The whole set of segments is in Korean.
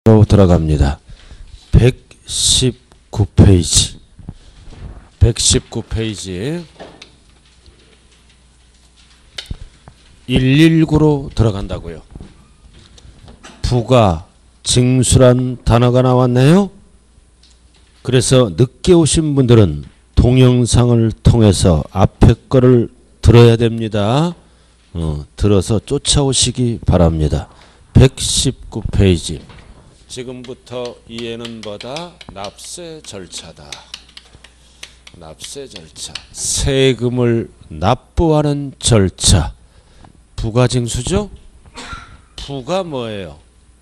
로 들어갑니다. 119페이지. 119페이지. 119로 들어간다고요. 부가 징수란 단어가 나왔네요. 그래서 늦게 오신 분들은 동영상을 통해서 앞에 거를 들어야 됩니다. 들어서 쫓아오시기 바랍니다. 119페이지. 지금부터 이해는 뭐다? 납세 절차다. 납세 절차. 세금을 납부하는 절차. 부가징수죠? 부가 뭐예요?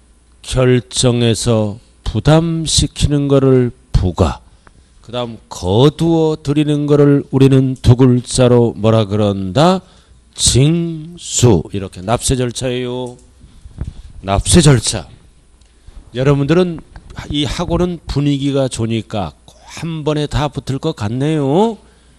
결정해서 부담시키는 거를 부가. 그 다음 거두어 드리는 거를 우리는 두 글자로 뭐라 그런다? 징수. 이렇게 납세 절차예요. 납세 절차. 여러분들은 이 학원은 분위기가 좋으니까 한 번에 다 붙을 것 같네요.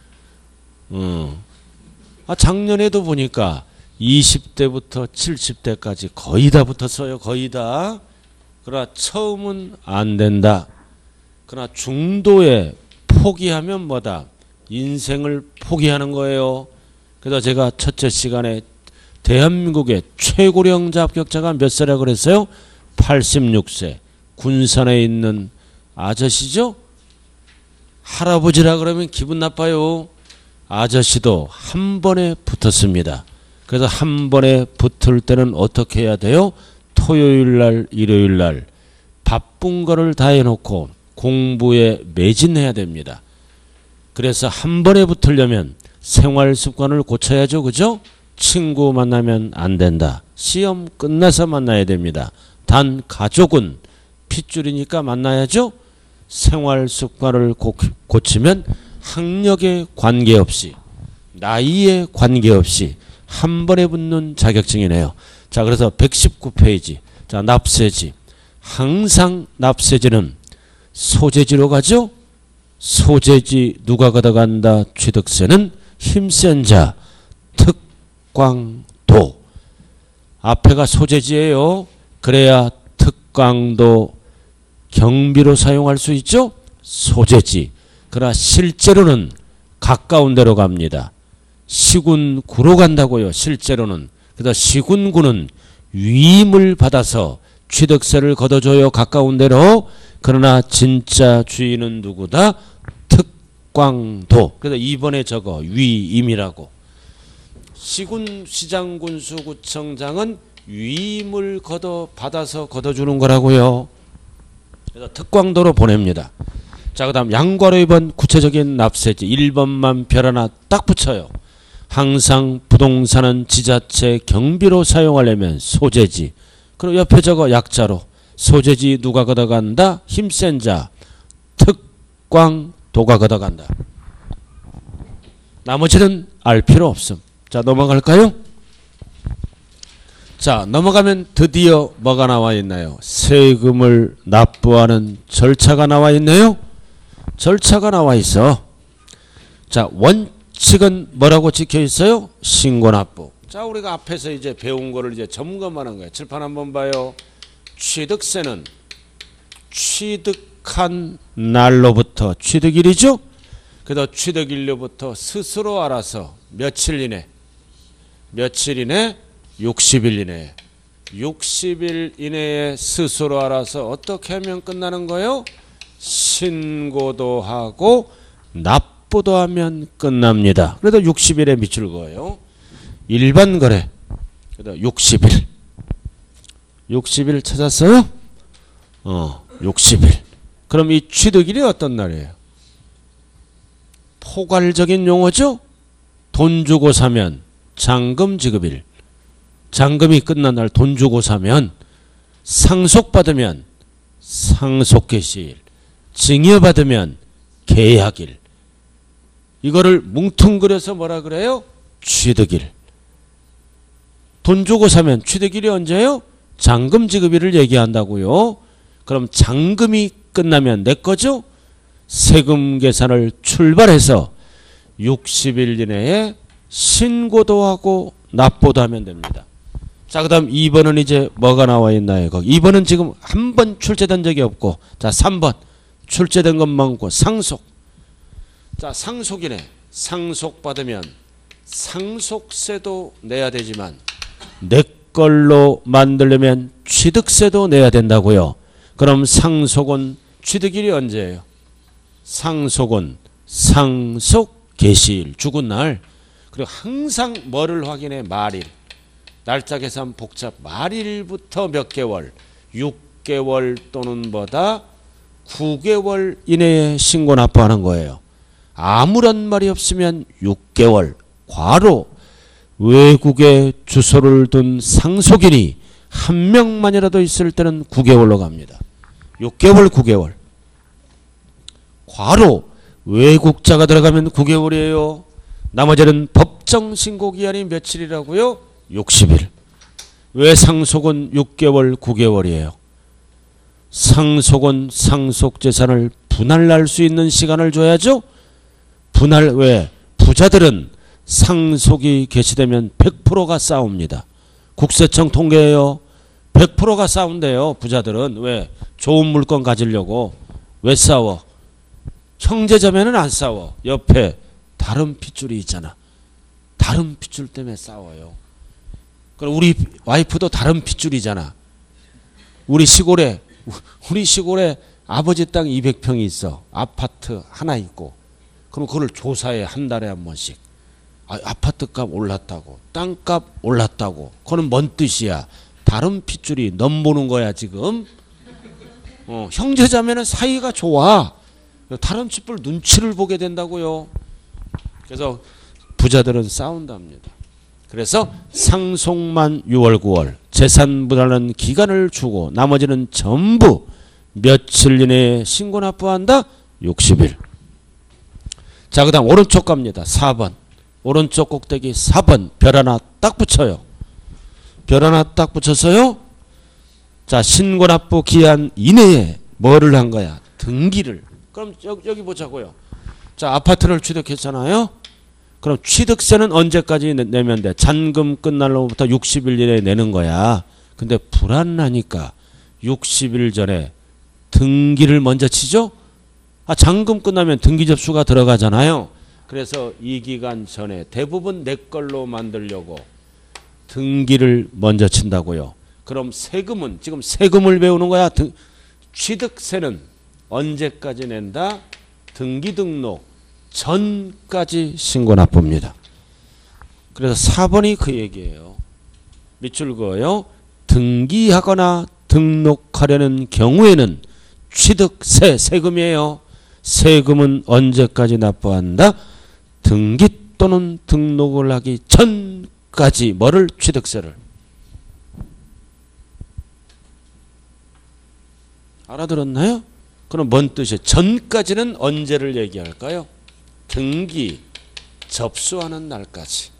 작년에도 보니까 20대부터 70대까지 거의 다 붙었어요. 거의 다. 그러나 처음은 안 된다. 그러나 중도에 포기하면 뭐다? 인생을 포기하는 거예요. 그래서 제가 첫째 시간에 대한민국의 최고령자 합격자가 몇 살이라고 그랬어요? 86세. 군산에 있는 아저씨죠? 할아버지라 그러면 기분 나빠요. 아저씨도 한 번에 붙었습니다. 그래서 한 번에 붙을 때는 어떻게 해야 돼요? 토요일날, 일요일날 바쁜 거를 다 해놓고 공부에 매진해야 됩니다. 그래서 한 번에 붙으려면 생활 습관을 고쳐야죠. 그죠? 친구 만나면 안 된다. 시험 끝나서 만나야 됩니다. 단 가족은 핏줄이니까 만나야죠. 생활 습관을 고치면 학력에 관계없이 나이에 관계없이 한 번에 붙는 자격증이네요. 자, 그래서 119페이지. 자, 납세지. 항상 납세지는 소재지로 가죠. 소재지 누가 걷어간다? 취득세는 힘센 자, 특광도. 앞에가 소재지예요. 그래야 특광도 경비로 사용할 수 있죠. 소재지. 그러나 실제로는 가까운 데로 갑니다. 시군구로 간다고요. 실제로는. 그래서 시군구는 위임을 받아서 취득세를 걷어줘요. 가까운 데로. 그러나 진짜 주인은 누구다? 특광도. 그래서 이번에 저거 위임이라고. 시군 시장군수구청장은 위임을 받아서 걷어주는 거라고요. 그래서 특광도로 보냅니다. 자, 그 다음 양괄호 2번 구체적인 납세지. 1번만 별 하나 딱 붙여요. 항상 부동산은 지자체 경비로 사용하려면 소재지. 그리고 옆에 저거 약자로. 소재지 누가 걷어간다? 힘센 자. 특광도가 걷어간다. 나머지는 알 필요 없음. 자, 넘어갈까요? 자, 넘어가면 드디어 뭐가 나와 있나요? 세금을 납부하는 절차가 나와 있네요. 절차가 나와 있어. 자, 원칙은 뭐라고 찍혀 있어요? 신고납부. 자, 우리가 앞에서 이제 배운 거를 이제 점검하는 거예요. 칠판 한번 봐요. 취득세는 취득한 날로부터 취득일이죠. 그래서 취득일로부터 스스로 알아서 며칠 이내 60일 이내에 60일 이내에 스스로 알아서 어떻게 하면 끝나는 거예요? 신고도 하고 납부도 하면 끝납니다. 그래도 60일에 미칠 거예요. 일반 거래. 그래도 60일. 60일 찾았어요? 60일. 그럼 이 취득일이 어떤 날이에요? 포괄적인 용어죠? 돈 주고 사면 잔금 지급일. 잔금이 끝난 날 돈 주고 사면, 상속받으면 상속개시일, 증여받으면 계약일. 이거를 뭉뚱그려서 뭐라 그래요? 취득일. 돈 주고 사면 취득일이 언제예요? 잔금 지급일을 얘기한다고요. 그럼 잔금이 끝나면 내 거죠? 세금 계산을 출발해서 60일 이내에 신고도 하고 납부도 하면 됩니다. 자, 그 다음 2번은 이제 뭐가 나와 있나요? 거기 2번은 지금 한 번 출제된 적이 없고, 자, 3번 출제된 것 많고, 상속. 자, 상속이네. 상속받으면 상속세도 내야 되지만 내 걸로 만들려면 취득세도 내야 된다고요. 그럼 상속은 취득일이 언제예요? 상속은 상속 개시일, 죽은 날. 그리고 항상 뭐를 확인해? 말일. 날짜 계산 복잡. 말일부터 몇 개월? 6개월 또는 보다 9개월 이내에 신고 납부하는 거예요. 아무런 말이 없으면 6개월. 과로 외국에 주소를 둔 상속인이 한 명만이라도 있을 때는 9개월로 갑니다. 6개월, 9개월. 과로 외국자가 들어가면 9개월이에요. 나머지는 법정 신고 기한이 며칠이라고요? 60일. 왜 상속은 6개월, 9개월이에요? 상속은 상속재산을 분할할 수 있는 시간을 줘야죠. 분할 왜? 부자들은 상속이 개시되면 100%가 싸웁니다. 국세청 통계예요. 100%가 싸운대요. 부자들은. 왜? 좋은 물건 가지려고. 왜 싸워? 형제자매는 안 싸워. 옆에 다른 핏줄이 있잖아. 다른 핏줄 때문에 싸워요. 그럼 우리 와이프도 다른 핏줄이잖아. 우리 시골에 아버지 땅 200평이 있어. 아파트 하나 있고. 그럼 그걸 조사해. 한 달에 한 번씩. 아파트값 올랐다고. 땅값 올랐다고. 그건 뭔 뜻이야? 다른 핏줄이 넘보는 거야 지금. 형제자매는 사이가 좋아. 다른 핏줄 눈치를 보게 된다고요. 그래서 부자들은 싸운답니다. 그래서 상속만 6월 9월 재산 분할은 기간을 주고 나머지는 전부 며칠 이내에 신고 납부한다? 60일. 자, 그 다음 오른쪽 갑니다. 4번. 오른쪽 꼭대기 4번 별 하나 딱 붙여요. 별 하나 딱 붙여서요. 자, 신고 납부 기한 이내에 뭐를 한 거야? 등기를. 그럼 여기 보자고요. 자, 아파트를 취득했잖아요. 그럼 취득세는 언제까지 내면 돼? 잔금 끝날로부터 60일 이내에 내는 거야. 근데 불안하니까 60일 전에 등기를 먼저 치죠? 잔금 끝나면 등기 접수가 들어가잖아요. 그래서 이 기간 전에 대부분 내 걸로 만들려고 등기를 먼저 친다고요. 그럼 세금은 지금 세금을 배우는 거야. 취득세는 언제까지 낸다? 등기 등록 전까지 신고 납부입니다. 그래서 4번이 그 얘기예요. 밑줄 그어요. 등기하거나 등록하려는 경우에는 취득세 세금이에요. 세금은 언제까지 납부한다? 등기 또는 등록을 하기 전까지 뭐를? 취득세를. 알아들었나요? 그럼 뭔 뜻이에요? 전까지는 언제를 얘기할까요? 등기 접수하는 날까지.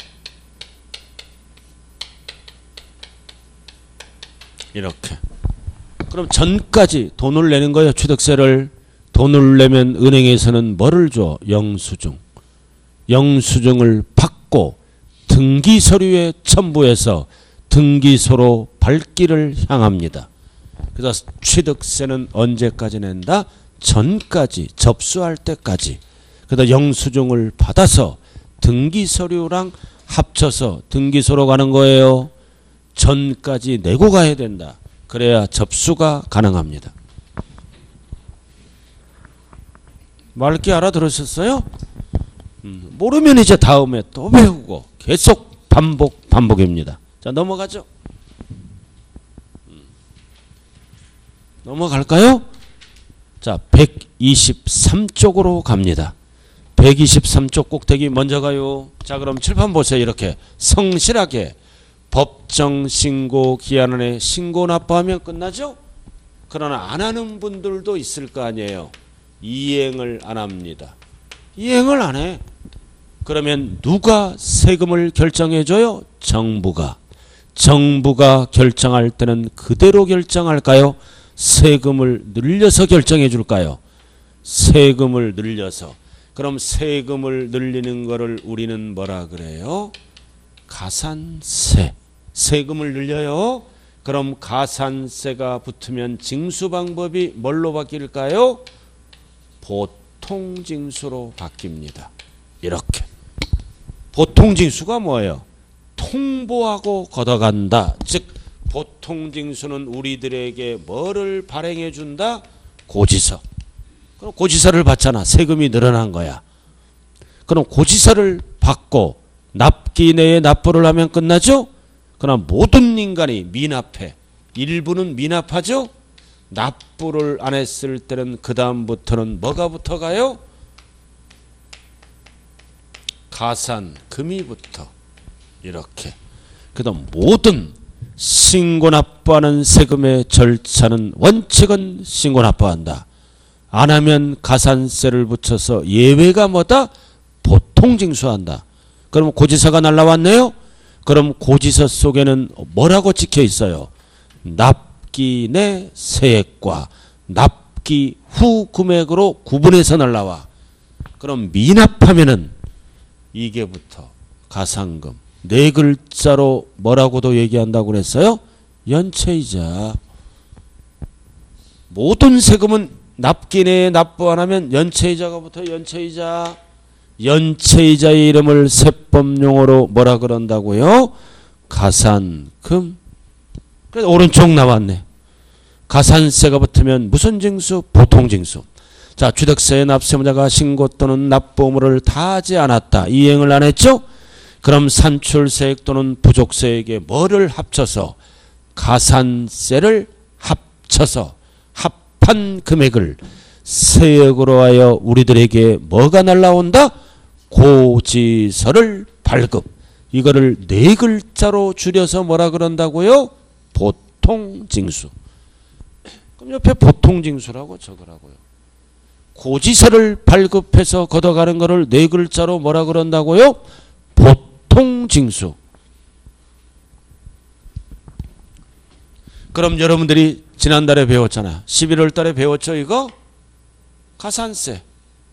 이렇게. 그럼 전까지 돈을 내는 거예요. 취득세를. 돈을 내면 은행에서는 뭐를 줘? 영수증. 영수증을 받고 등기 서류에 첨부해서 등기소로 발길을 향합니다. 그래서 취득세는 언제까지 낸다? 전까지, 접수할 때까지. 그래서 영수증을 받아서 등기 서류랑 합쳐서 등기소로 가는 거예요. 전까지 내고 가야 된다. 그래야 접수가 가능합니다. 맑게 알아들으셨어요? 모르면 이제 다음에 또 배우고 계속 반복입니다. 자, 넘어가죠. 넘어갈까요? 자, 123쪽으로 갑니다. 123쪽 꼭대기 먼저 가요. 자, 그럼 칠판 보세요. 이렇게 성실하게 법정 신고 기한 안에 신고 납부하면 끝나죠? 그러나 안 하는 분들도 있을 거 아니에요. 이행을 안 합니다. 이행을 안 해. 그러면 누가 세금을 결정해줘요? 정부가. 정부가 결정할 때는 그대로 결정할까요? 세금을 늘려서 결정해 줄까요? 세금을 늘려서. 그럼 세금을 늘리는 거를 우리는 뭐라 그래요? 가산세. 세금을 늘려요. 그럼 가산세가 붙으면 징수 방법이 뭘로 바뀔까요? 보통징수로 바뀝니다. 이렇게. 보통징수가 뭐예요? 통보하고 걷어간다. 즉 보통징수는 우리들에게 뭐를 발행해 준다? 고지서. 그럼 고지서를 받잖아. 세금이 늘어난 거야. 그럼 고지서를 받고 납기 내에 납부를 하면 끝나죠? 그럼 모든 인간이 미납해. 일부는 미납하죠? 납부를 안 했을 때는 그 다음부터는 뭐가 붙어가요? 가산금이부터. 이렇게. 그다음 모든 신고 납부하는 세금의 절차는 원칙은 신고 납부한다. 안 하면 가산세를 붙여서 예외가 뭐다? 보통징수한다. 그럼 고지서가 날라왔네요. 그럼 고지서 속에는 뭐라고 찍혀 있어요? 납기 내 세액과 납기 후 금액으로 구분해서 날라와. 그럼 미납하면은 이게 붙어. 가산금. 네 글자로 뭐라고도 얘기한다고 그랬어요? 연체이자. 모든 세금은 납기 내에 납부 안 하면 연체이자가 붙어. 연체이자. 연체이자의 이름을 세법용어로 뭐라 그런다고요? 가산금. 그래서 오른쪽 나왔네. 가산세가 붙으면 무슨 징수? 보통징수. 자, 취득세의 납세무자가 신고 또는 납부 의무를 다하지 않았다. 이행을 안 했죠? 그럼 산출세액 또는 부족세액에 뭐를 합쳐서? 가산세를 합쳐서 합한 금액을 세액으로 하여 우리들에게 뭐가 날라온다? 고지서를 발급. 이거를 네 글자로 줄여서 뭐라 그런다고요? 보통징수. 그럼 옆에 보통징수라고 적으라고요. 고지서를 발급해서 걷어가는 거를 네 글자로 뭐라 그런다고요? 보통징수. 그럼 여러분들이 지난달에 배웠잖아. 11월 달에 배웠죠 이거? 가산세.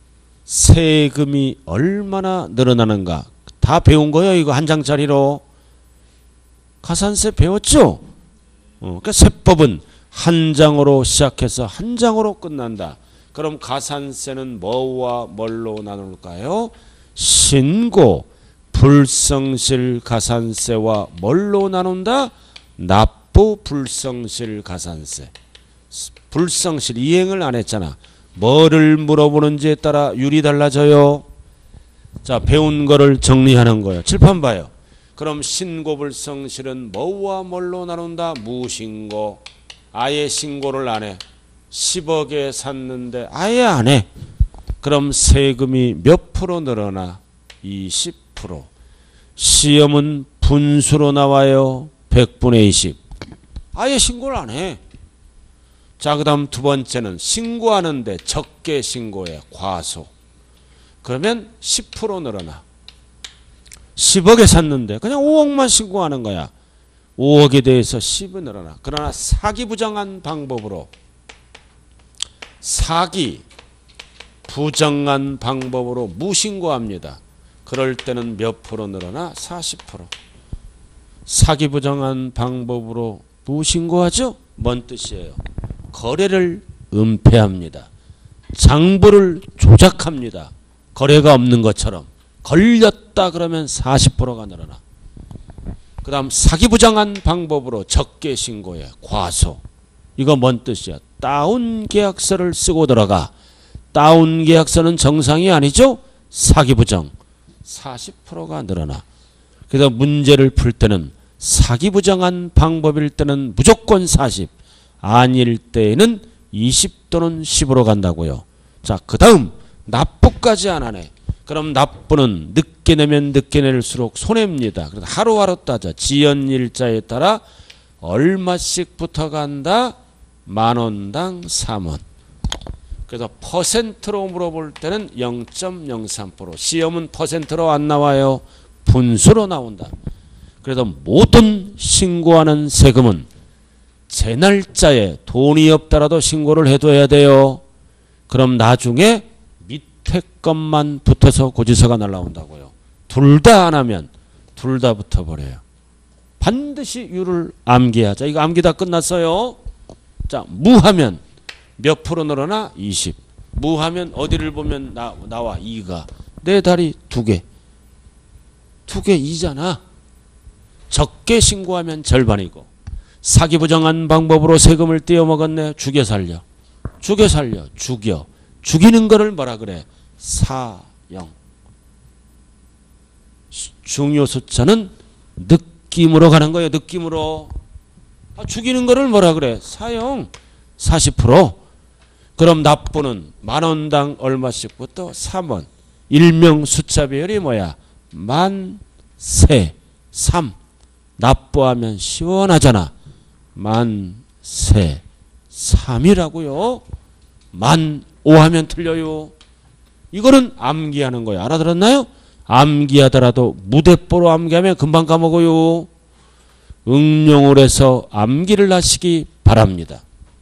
세금이 얼마나 늘어나는가. 다 배운 거예요 이거 한 장짜리로. 가산세 배웠죠? 그러니까 세법은 한 장으로 시작해서 한 장으로 끝난다. 그럼 가산세는 뭐와 뭘로 나눌까요? 신고, 불성실 가산세와 뭘로 나눈다? 납부 불성실 가산세. 불성실 이행을 안 했잖아. 뭐를 물어보는지에 따라 율이 달라져요. 자, 배운 거를 정리하는 거예요. 칠판 봐요. 그럼 신고 불성실은 뭐와 뭘로 나눈다? 무신고. 아예 신고를 안 해. 10억에 샀는데 아예 안 해. 그럼 세금이 몇 프로 늘어나? 20%. 시험은 분수로 나와요. 100분의 20. 아예 신고를 안 해. 자, 그 다음 두 번째는 신고하는데 적게 신고해. 과소. 그러면 10% 늘어나. 10억에 샀는데 그냥 5억만 신고하는 거야. 5억에 대해서 10은 늘어나. 그러나 사기 부정한 방법으로 무신고합니다. 그럴 때는 몇 프로 늘어나? 40%. 사기 부정한 방법으로 무신고하죠? 뭔 뜻이에요? 거래를 은폐합니다. 장부를 조작합니다. 거래가 없는 것처럼. 걸렸다 그러면 40%가 늘어나. 그 다음 사기 부정한 방법으로 적게 신고해. 과소. 이거 뭔 뜻이야? 다운 계약서를 쓰고 들어가. 다운 계약서는 정상이 아니죠? 사기 부정. 40%가 늘어나. 그래서 문제를 풀 때는 사기 부정한 방법일 때는 무조건 40. 아닐 때에는 20 또는 10으로 간다고요. 자, 그 다음 납부까지 안 하네. 그럼 납부는 늦게 내면 늦게 낼수록 손해입니다. 그래서 하루하루 따져. 지연일자에 따라 얼마씩 붙어간다? 10,000원당 3원. 그래서 퍼센트로 물어볼 때는 0.03%. 시험은 퍼센트로 안 나와요. 분수로 나온다. 그래서 모든 신고하는 세금은 제 날짜에 돈이 없더라도 신고를 해둬야 돼요. 그럼 나중에 밑에 것만 붙어서 고지서가 날라온다고요. 둘 다 안 하면 둘 다 붙어버려요. 반드시 유를 암기하자. 이거 암기 다 끝났어요. 자, 무하면 몇 프로 늘어나? 20. 무하면 어디를 보면 나와? 2가. 내 다리 2개. 2개 2잖아. 적게 신고하면 절반이고. 사기 부정한 방법으로 세금을 떼어먹었네. 죽여 살려. 죽여 살려. 죽여. 죽이는 거를 뭐라 그래? 사형. 중요 숫자는 느낌으로 가는 거예요. 느낌으로. 죽이는 거를 뭐라 그래? 사형. 40%. 그럼 납부는 만원당 얼마씩부터? 3원. 일명 숫자 배열이 뭐야? 만세 3. 납부하면 시원하잖아. 만세 3이라고요. 만 5 하면 틀려요. 이거는 암기하는 거예요. 알아들었나요? 암기하더라도 무대뽀로 암기하면 금방 까먹어요. 응용을 해서 암기를 하시기 바랍니다.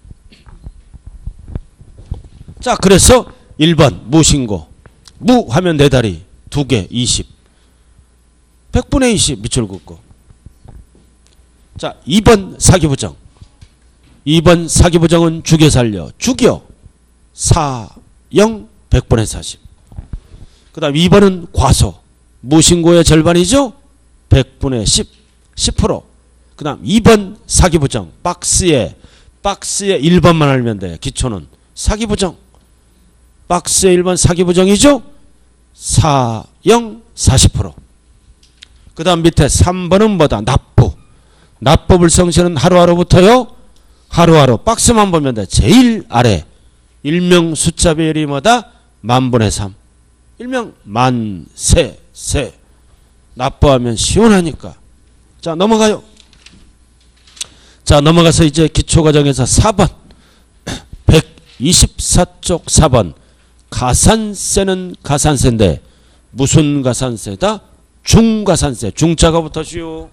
자, 그래서 1번 무신고. 무 하면 내 다리 2개 20. 100분의 20 밑줄 긋고. 자, 2번 사기부정. 2번 사기부정은 죽여 살려. 죽여. 4, 0, 100분의 40. 그 다음 2번은 과소. 무신고의 절반이죠? 100분의 10. 10%. 그 다음 2번 사기부정. 박스에 1번만 알면 돼. 기초는. 사기부정. 박스에 1번 사기부정이죠? 4, 0, 40%. 그 다음 밑에 3번은 뭐다? 납부. 납부 불성실은 하루하루부터요? 하루하루. 박스만 보면 돼. 제일 아래. 일명 숫자 배열이 뭐다? 만분의 3. 일명 만세. 납부하면 시원하니까. 자, 넘어가요. 자, 넘어가서 이제 기초과정에서 4번. 124쪽 4번. 가산세는 가산세인데 무슨 가산세다? 중가산세. 중자가 붙었지요.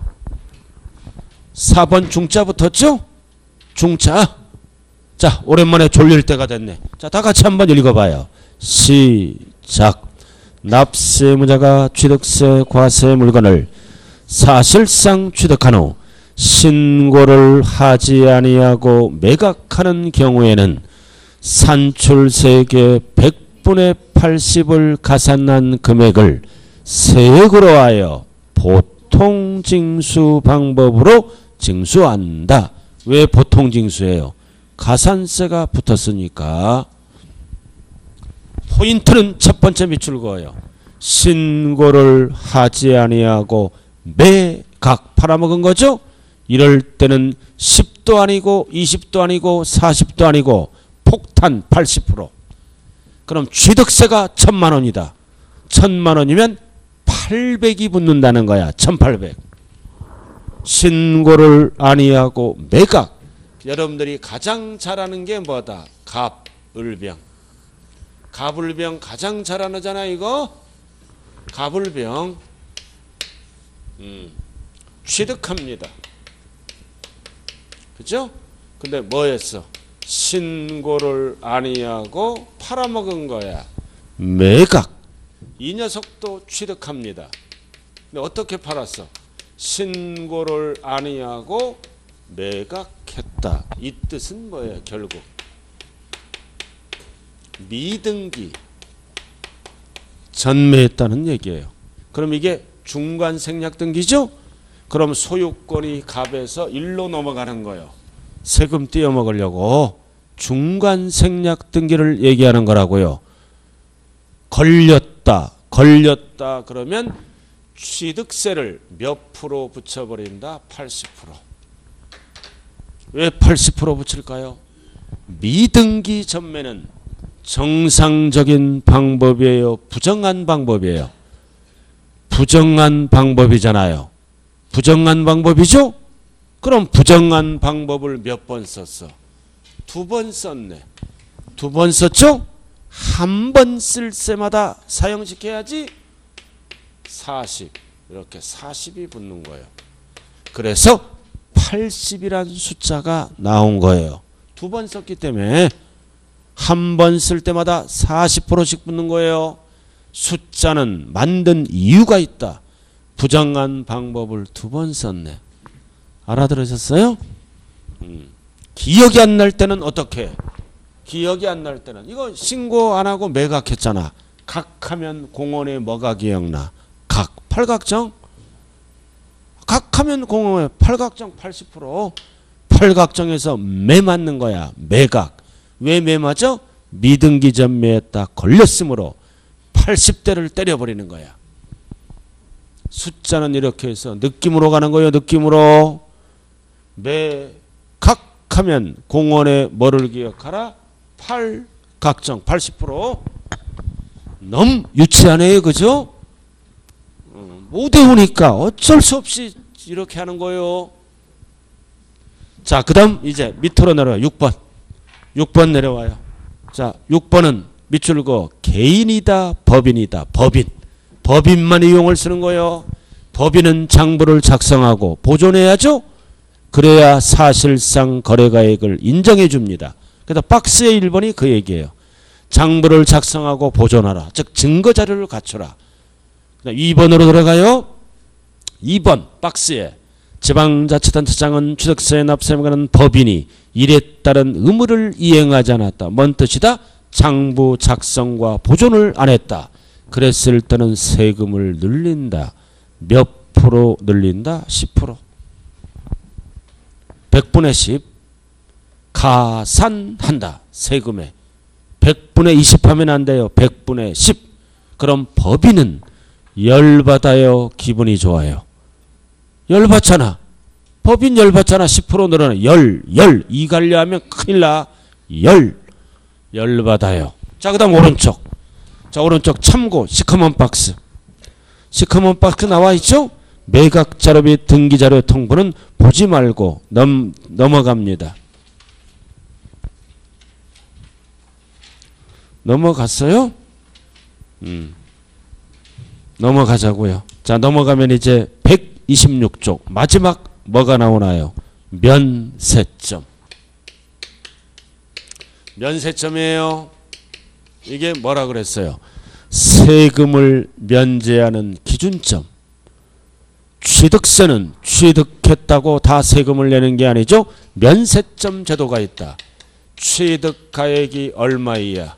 4번 중자 붙었죠? 중자. 자, 오랜만에 졸릴 때가 됐네. 자, 다 같이 한번 읽어봐요. 시작. 납세무자가 취득세, 과세 물건을 사실상 취득한 후 신고를 하지 아니하고 매각하는 경우에는 산출세계 100분의 80을 가산한 금액을 세액으로 하여 보통징수 방법으로 징수한다. 왜 보통징수예요? 가산세가 붙었으니까. 포인트는 첫 번째 밑줄 그어요. 신고를 하지 아니하고 매각 팔아먹은 거죠? 이럴 때는 10도 아니고 20도 아니고 40도 아니고 폭탄 80%. 그럼 취득세가 1,000만 원이다. 1,000만 원이면 800이 붙는다는 거야. 1,800. 신고를 아니하고 매각. 여러분들이 가장 잘하는 게 뭐다? 갑을병. 갑을병 가장 잘하잖아 이거. 갑을병. 취득합니다. 그죠? 근데 뭐였어? 신고를 아니하고 팔아먹은 거야. 매각. 이 녀석도 취득합니다. 근데 어떻게 팔았어? 신고를 아니하고 매각했다. 이 뜻은 뭐예요? 결국 미등기 전매했다는 얘기예요. 그럼 이게 중간 생략 등기죠? 그럼 소유권이 갑에서 일로 넘어가는 거예요. 세금 떼어먹으려고 중간 생략 등기를 얘기하는 거라고요. 걸렸다 그러면 취득세를 몇 프로 붙여버린다? 80%. 왜 80% 붙일까요? 미등기 전매는 정상적인 방법이에요? 부정한 방법이에요? 부정한 방법이잖아요. 부정한 방법이죠? 그럼 부정한 방법을 몇 번 썼어? 2번 썼네. 2번 썼죠? 한 번 쓸 때마다 사용시켜야지. 40. 이렇게 40이 붙는 거예요. 그래서 80이란 숫자가 나온 거예요. 2번 썼기 때문에 한 번 쓸 때마다 40%씩 붙는 거예요. 숫자는 만든 이유가 있다. 부정한 방법을 2번 썼네. 알아들으셨어요? 기억이 안 날 때는 어떻게 해? 기억이 안 날 때는 이거 신고 안 하고 매각했잖아. 각하면 공원에 뭐가 기억나? 각. 팔각정? 각하면 공원에 팔각정 80%. 팔각정에서 매 맞는 거야. 매각. 왜 매 맞아? 미등기 전매에 딱 걸렸으므로 80대를 때려버리는 거야. 숫자는 이렇게 해서 느낌으로 가는 거예요. 느낌으로. 매각하면 공원에 뭐를 기억하라? 팔각정 80%. 너무 유치하네요. 그죠? 못 외우니까 어쩔 수 없이 이렇게 하는 거예요. 자, 그 다음 이제 밑으로 내려와요. 6번. 6번 내려와요. 자, 6번은 밑줄 그어 개인이다 법인이다. 법인. 법인만 이용을 쓰는 거예요. 법인은 장부를 작성하고 보존해야죠. 그래야 사실상 거래가액을 인정해 줍니다. 그래서 박스의 1번이 그 얘기예요. 장부를 작성하고 보존하라. 즉 증거자료를 갖춰라. 2번으로 들어가요. 2번 박스에 지방자치단체장은 취득세에 납세하는 법인이 일에 따른 의무를 이행하지 않았다. 뭔 뜻이다? 장부 작성과 보존을 안 했다. 그랬을 때는 세금을 늘린다. 몇 프로 늘린다? 10%. 100분의 10 가산한다. 세금에 100분의 20 하면 안 돼요. 100분의 10. 그럼 법인은 열받아요? 기분이 좋아요? 열받잖아. 법인 열받잖아. 10% 늘어나. 이 관리하면 큰일 나. 열받아요. 자, 그 다음 오른쪽. 자, 오른쪽 참고 시커먼 박스. 시커먼 박스 나와 있죠? 매각자료 및 등기자료 통보는 보지 말고 넘어갑니다. 넘어갔어요? 넘어가자고요. 자, 넘어가면 이제 126쪽 마지막 뭐가 나오나요? 면세점. 면세점이에요. 이게 뭐라 그랬어요? 세금을 면제하는 기준점. 취득세는 취득했다고 다 세금을 내는 게 아니죠. 면세점 제도가 있다. 취득가액이 얼마 이하?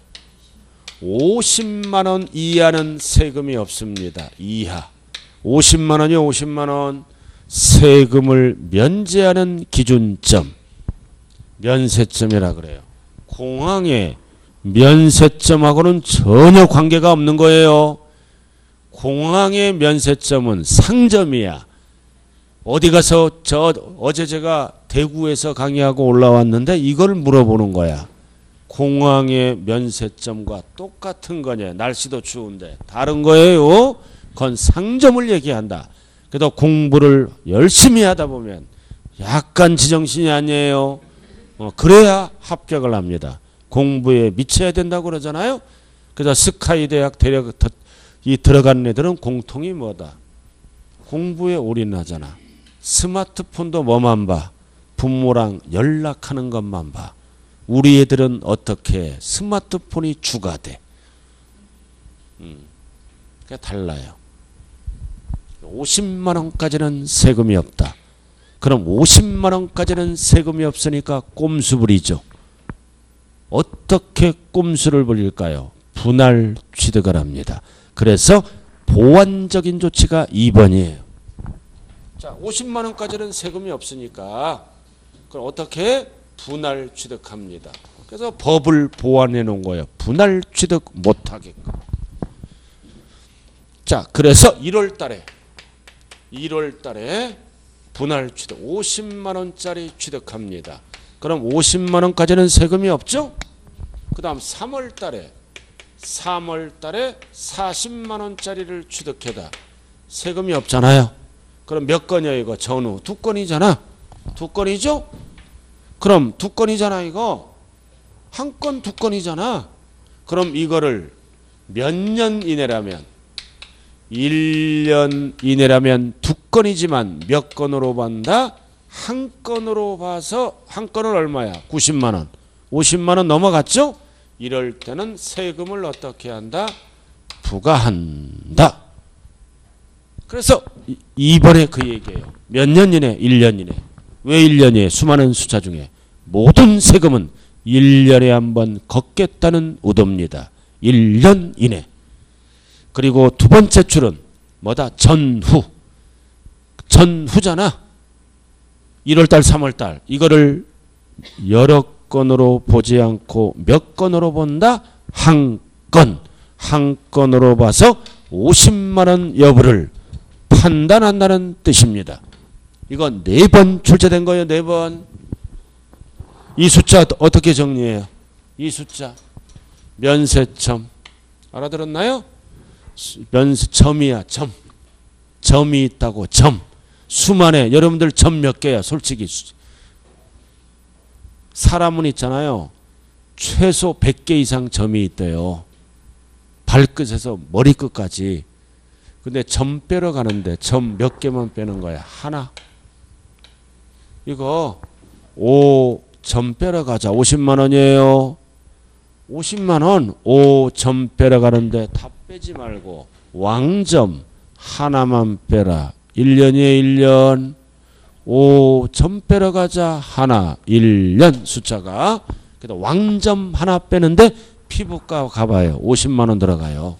50만 원 이하는 세금이 없습니다. 이하. 50만 원이요. 50만 원. 세금을 면제하는 기준점. 면세점이라 그래요. 공항의 면세점하고는 전혀 관계가 없는 거예요. 공항의 면세점은 상점이야. 어디 가서 어제 제가 대구에서 강의하고 올라왔는데 이걸 물어보는 거야. 공항의 면세점과 똑같은 거냐? 날씨도 추운데 다른 거예요. 그건 상점을 얘기한다. 그래도 공부를 열심히 하다 보면 약간 지정신이 아니에요. 그래야 합격을 합니다. 공부에 미쳐야 된다고 그러잖아요. 그래서 스카이 대학 들어간 애들은 공통이 뭐다? 공부에 올인하잖아. 스마트폰도 뭐만 봐? 부모랑 연락하는 것만 봐. 우리 애들은 어떻게 해? 스마트폰이 주가 돼. 그게 달라요. 50만 원까지는 세금이 없다. 그럼 50만 원까지는 세금이 없으니까 꼼수 부리죠. 어떻게 꼼수를 부릴까요? 분할 취득을 합니다. 그래서 보완적인 조치가 2번이에요. 자, 50만 원까지는 세금이 없으니까 그럼 어떻게 분할 취득합니다. 그래서 법을 보완해 놓은 거예요. 분할 취득 못하게끔. 자, 그래서 1월 달에 분할 취득 50만 원짜리 취득합니다. 그럼 50만 원까지는 세금이 없죠? 그 다음 3월 달에 40만 원짜리를 취득해다. 세금이 없잖아요. 그럼 몇 건이야 이거? 전후 2건이잖아. 2건이죠? 그럼 2건이잖아 이거. 한 건 2건이잖아. 그럼 이거를 몇 년 이내라면 1년 이내라면 2건이지만 몇 건으로 본다? 한 건으로 봐서 한 건은 얼마야? 90만 원. 50만 원 넘어갔죠? 이럴 때는 세금을 어떻게 한다? 부과한다. 그래서 2번에 그 얘기예요. 몇 년 이내? 1년 이내. 왜 1년 이내? 수많은 숫자 중에 모든 세금은 1년에 한 번 걷겠다는 의도입니다. 1년 이내. 그리고 두 번째 줄은 뭐다? 전후. 전후잖아. 1월달, 3월달. 이거를 여러 건으로 보지 않고 몇 건으로 본다? 한 건. 한 건으로 봐서 50만 원 여부를 판단한다는 뜻입니다. 이거 4번 출제된 거예요. 4번. 이 숫자 어떻게 정리해요? 이 숫자 면세점 알아들었나요? 면세점이야. 점. 점이 있다고. 점. 수만에 여러분들 점 몇 개야? 솔직히 사람은 있잖아요. 최소 100개 이상 점이 있대요. 발끝에서 머리끝까지. 근데 점 빼러 가는데 점 몇 개만 빼는 거야? 하나. 이거 5점 빼러 가자. 50만 원이에요. 50만 원 5점 빼러 가는데 다 빼지 말고 왕점 하나만 빼라. 1년이에요. 1년. 5점 빼러 가자. 하나. 1년 숫자가. 그래도 왕점 하나 빼는데 피부과 가봐요. 50만 원 들어가요.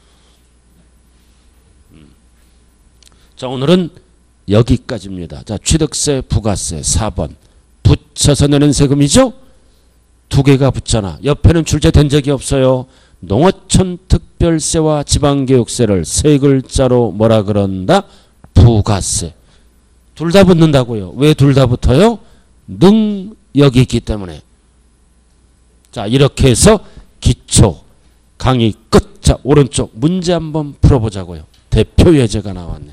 자, 오늘은 여기까지입니다. 자, 취득세, 부가세 4번. 붙여서 내는 세금이죠? 두 개가 붙잖아. 옆에는 출제된 적이 없어요. 농어촌 특별세와 지방교육세를 세 글자로 뭐라 그런다? 부가세. 둘 다 붙는다고요. 왜 둘 다 붙어요? 능력이 있기 때문에. 자, 이렇게 해서 기초 강의 끝. 자, 오른쪽 문제 한번 풀어보자고요. 대표 예제가 나왔네.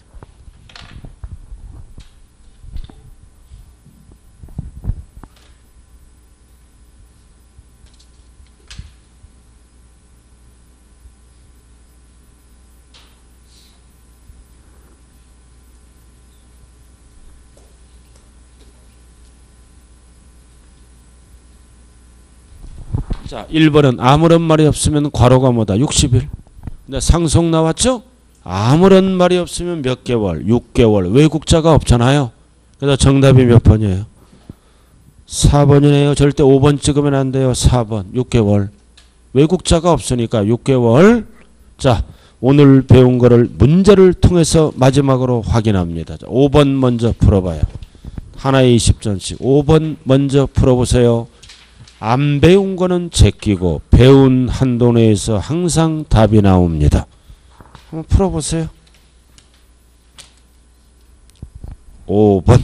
자, 1번은 아무런 말이 없으면 괄호가 뭐다? 60일. 근데 상속 나왔죠? 아무런 말이 없으면 몇 개월? 6개월. 외국자가 없잖아요. 그래서 정답이 몇 번이에요? 4번이네요. 절대 5번 찍으면 안 돼요. 4번. 6개월. 외국자가 없으니까 6개월. 자, 오늘 배운 거를 문제를 통해서 마지막으로 확인합니다. 자, 5번 먼저 풀어봐요. 하나에 20점씩. 5번 먼저 풀어보세요. 안 배운 거는 제끼고 배운 한도 내에서 항상 답이 나옵니다. 한번 풀어보세요. 5번.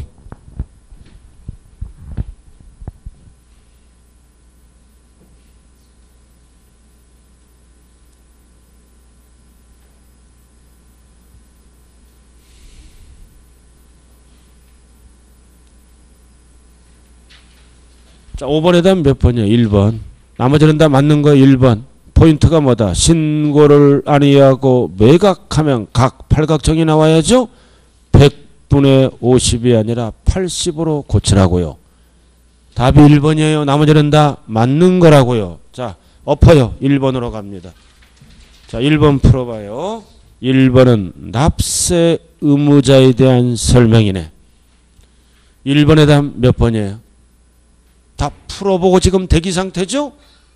자, 5번에 대한 몇 번이요? 1번. 나머지는 다 맞는 거 1번. 포인트가 뭐다? 신고를 아니하고 매각하면 각 팔각정이 나와야죠? 100분의 50이 아니라 80으로 고치라고요. 답이 1번이에요. 나머지는 다 맞는 거라고요. 자, 엎어요. 1번으로 갑니다. 자, 1번 풀어봐요. 1번은 납세 의무자에 대한 설명이네. 1번에 대한 몇 번이에요? 다 풀어보고 지금 대기 상태죠?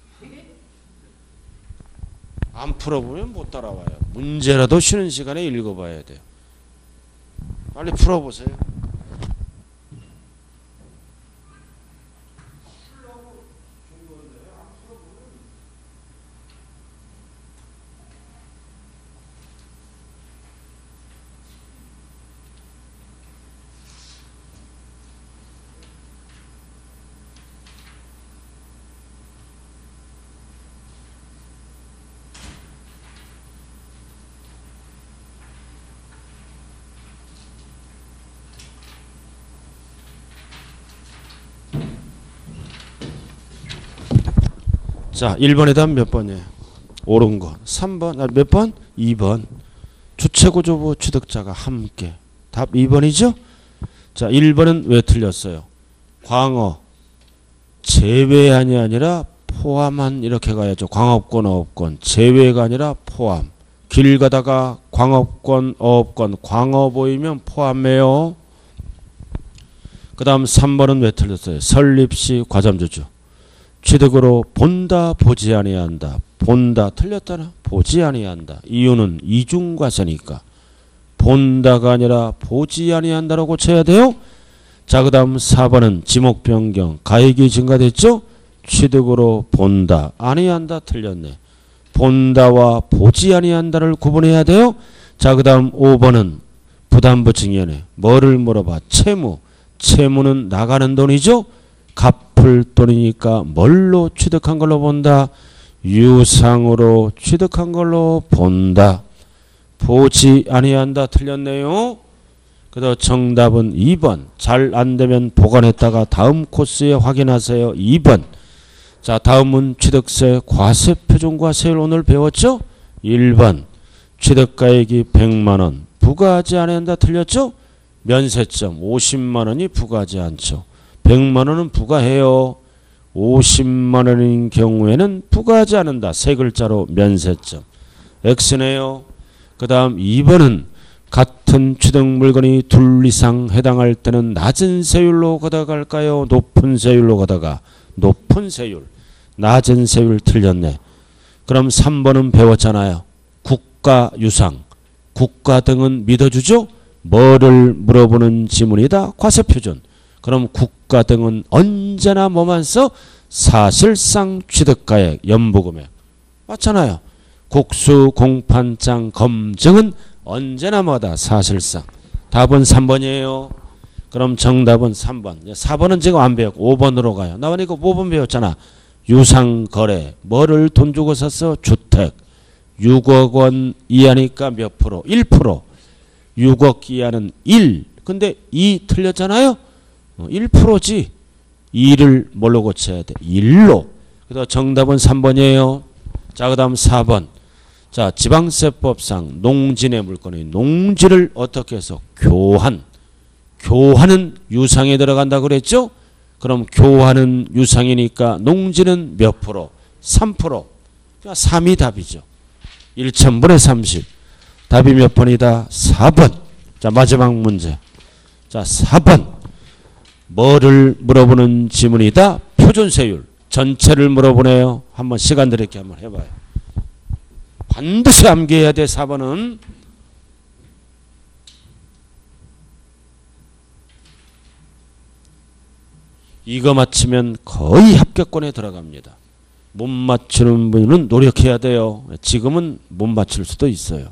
안 풀어보면 못 따라와요. 문제라도 쉬는 시간에 읽어봐야 돼요. 빨리 풀어보세요. 자, 1번에 답 몇 번이에요? 옳은 거. 3번. 몇 번? 2번. 주체구조부 취득자가 함께. 답 2번이죠? 자, 1번은 왜 틀렸어요? 광어. 제외한이 아니라 포함한 이렇게 가야죠. 광업권, 어업권. 제외가 아니라 포함. 길 가다가 광업권, 어업권, 광어 보이면 포함해요. 그 다음 3번은 왜 틀렸어요? 설립시 과점주주. 취득으로 본다, 보지 아니한다. 본다 틀렸잖아. 보지 아니한다. 이유는 이중과세니까. 본다가 아니라 보지 아니한다라고 고쳐야 돼요. 자, 그 다음 4번은 지목 변경. 가액이 증가됐죠? 취득으로 본다, 아니한다 틀렸네. 본다와 보지 아니한다를 구분해야 돼요. 자, 그 다음 5번은 부담부 증여네. 뭐를 물어봐? 채무. 채무는 나가는 돈이죠. 갚을 돈이니까 뭘로 취득한 걸로 본다? 유상으로 취득한 걸로 본다. 보지 아니한다 틀렸네요. 그래서 정답은 2번. 잘 안되면 보관했다가 다음 코스에 확인하세요. 2번. 자, 다음은 취득세 과세표준과세율 오늘 배웠죠? 1번. 취득가액이 100만원. 부과하지 않는다 틀렸죠? 면세점 50만원이 부과하지 않죠. 100만원은 부과해요. 50만원인 경우에는 부과하지 않는다. 세 글자로 면세점. X네요. 그 다음 2번은 같은 취득 물건이 둘 이상 해당할 때는 낮은 세율로 걷어갈까요? 높은 세율로 걷어가. 높은 세율. 낮은 세율 틀렸네. 그럼 3번은 배웠잖아요. 국가 유상. 국가 등은 믿어주죠? 뭐를 물어보는 지문이다? 과세표준. 그럼 국가 등은 언제나 뭐만 써? 사실상 취득가액, 연부금액. 맞잖아요. 국수, 공판장, 검증은 언제나 뭐다? 사실상. 답은 3번이에요. 그럼 정답은 3번. 4번은 지금 안 배웠고 5번으로 가요. 나 이거 5번 배웠잖아. 유상거래. 뭐를 돈 주고 샀어? 주택. 6억 원 이하니까 몇 프로? 1%. 6억 이하는 1. 근데 2 틀렸잖아요. 1%지. 2를 뭘로 고쳐야 돼? 1로. 그래서 정답은 3번이에요. 자, 그 다음 4번. 자, 지방세법상 농진의 물건이 농지를 어떻게 해서? 교환. 교환은 유상에 들어간다 그랬죠? 그럼 교환은 유상이니까 농지는 몇 프로? 3%. 그러니까 3이 답이죠. 1,000분의 30. 답이 몇 번이다? 4번. 자, 마지막 문제. 자, 4번. 뭐를 물어보는 지문이다? 표준세율. 전체를 물어보네요. 한번 시간 드릴게 한번 해봐요. 반드시 암기해야 돼. 4번은. 이거 맞히면 거의 합격권에 들어갑니다. 못 맞추는 분은 노력해야 돼요. 지금은 못 맞출 수도 있어요.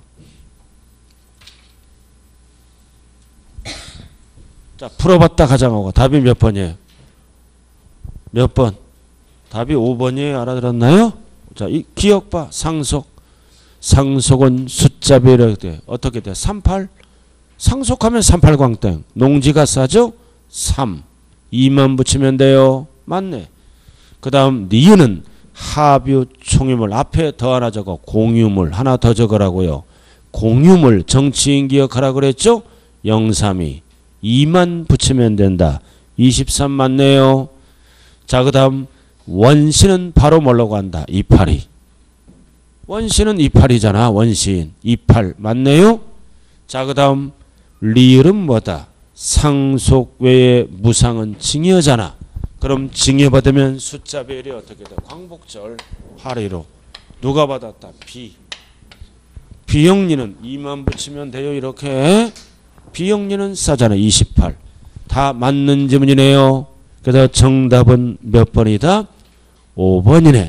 자, 풀어봤다 가정하고 답이 몇 번이에요? 몇 번? 답이 5번이에요. 알아들었나요? 자, 이 기억 봐. 상속. 상속은 숫자별로 돼. 어떻게 돼? 38? 상속하면 38광땡. 농지가 싸죠? 3. 2만 붙이면 돼요. 맞네. 그 다음 니은은 하뷰 총유물 앞에 더 하나 적어. 공유물 하나 더 적으라고요. 공유물 정치인 기억하라 그랬죠? 032. 2만 붙이면 된다. 23 맞네요. 자, 그 다음 원시는 바로 뭐라고 한다? 282. 원시는 282잖아. 원시인 28 맞네요. 자, 그 다음 리을은 뭐다? 상속 외에 무상은 증여잖아. 그럼 증여받으면 숫자별이 어떻게 돼? 광복절 하리로. 누가 받았다? 비. 비영리는 2만 붙이면 돼요. 이렇게. 비영리는 싸잖아. 28. 다 맞는 지문이네요. 그래서 정답은 몇 번이다? 5번이네.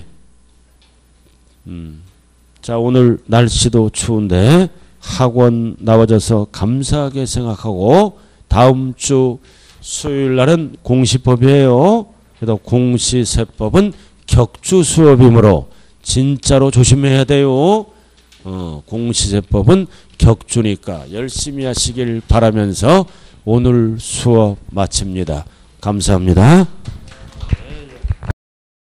자, 오늘 날씨도 추운데 학원 나와줘서 감사하게 생각하고 다음 주 수요일 날은 공시법이에요. 그래서 공시세법은 격주 수업이므로 진짜로 조심해야 돼요. 공시세법은 격주니까 열심히 하시길 바라면서 오늘 수업 마칩니다. 감사합니다.